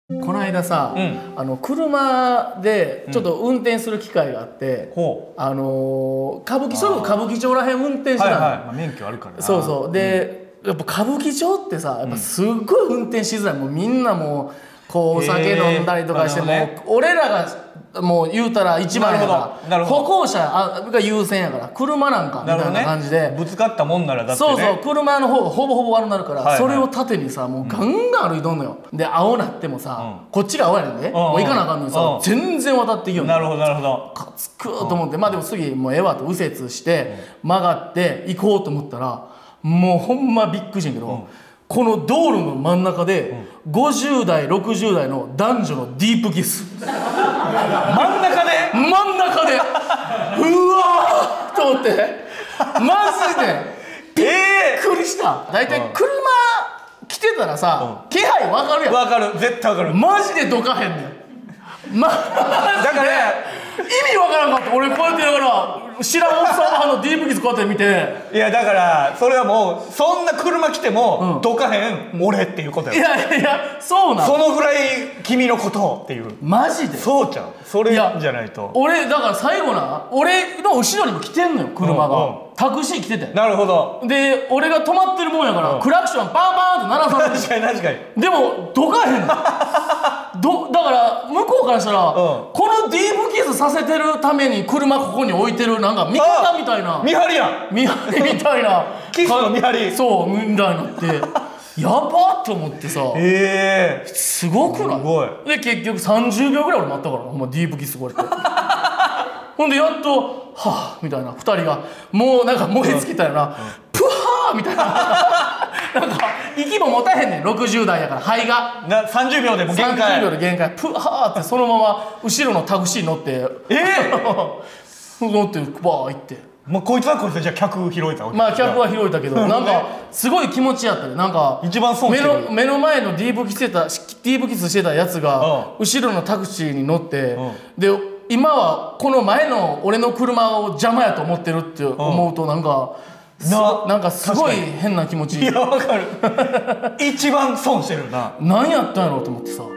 この間さ、車でちょっと運転する機会があって、歌舞伎町らへん運転してたの。 免許あるからな。 そうそう。で、やっぱ歌舞伎町ってさ、やっぱすっごい運転しづらい。もうみんなもうこうお酒飲んだりとかして、もう俺らがもう言うたら一番やから歩行者が優先やから車なんかみたいな感じで、 ぶつかったもんならだってね。 そうそう、車の方がほぼほぼ悪くなるから、それを盾にさもうガンガン歩いとんのよ。で青なってもさ、こっちが青やねんね、もう行かなあかんのにさ全然渡っていいよ。 なるほどなるほど。 かつくと思って、まあでも次もうええわと右折して曲がって行こうと思ったら、もうほんまびっくりしてんけど、この道路の真ん中で50代60代の男女のディープキス。 真ん中でうわーと思って、マジでびっくりした。大体車来てたらさ気配わかるやん。 わかる、絶対わかる。 マジでどかへんねん。だから意味わからんかった。俺こうやってだから知らんおっさんのディープキスこうやって見て、 いやだからそれはもうそんな車来てもどかへん俺っていうことや。 いやいや、そうなの。 そのぐらい君のことっていう。 マジでそうちゃう、それじゃないと。 俺だから最後な、俺の後ろにも来てんのよ車が。タクシー来てて。 なるほど。 で俺が止まってるもんやからクラクションバンバンって鳴らされて。 確かに確かに。 でもどかへんの。だから向こうからしたら、このディープキスさせてるために車ここに置いてるなんか味方みたいな、 見張りやん、 見張りみたいなキスの見張り、 そうみたいになってやばっと思ってさ、すごくない？すごい。で結局30秒ぐらい俺待ったから、ほんまディープキスこうやってほんでやっとはぁみたいな、2人がもうなんか燃え尽きたよな、プハーみたいななんか息も持たへんねん、60代やから肺が 30秒でもう限界、 30秒で限界、プハーってそのまま後ろのタクシー乗って乗ってバー行って、 もうこいつはこいつでじゃあ客拾えたわけ。 まあ客は拾えたけどなんかすごい気持ちやったね。なんか一番損してる目の前のディープキスしてたやつが後ろのタクシーに乗ってで、今はこの前の俺の車を邪魔やと思ってるって思うとなんかすごい変な気持ち。 いやわかる一番損してるな。 何やったんやろうと思ってさ。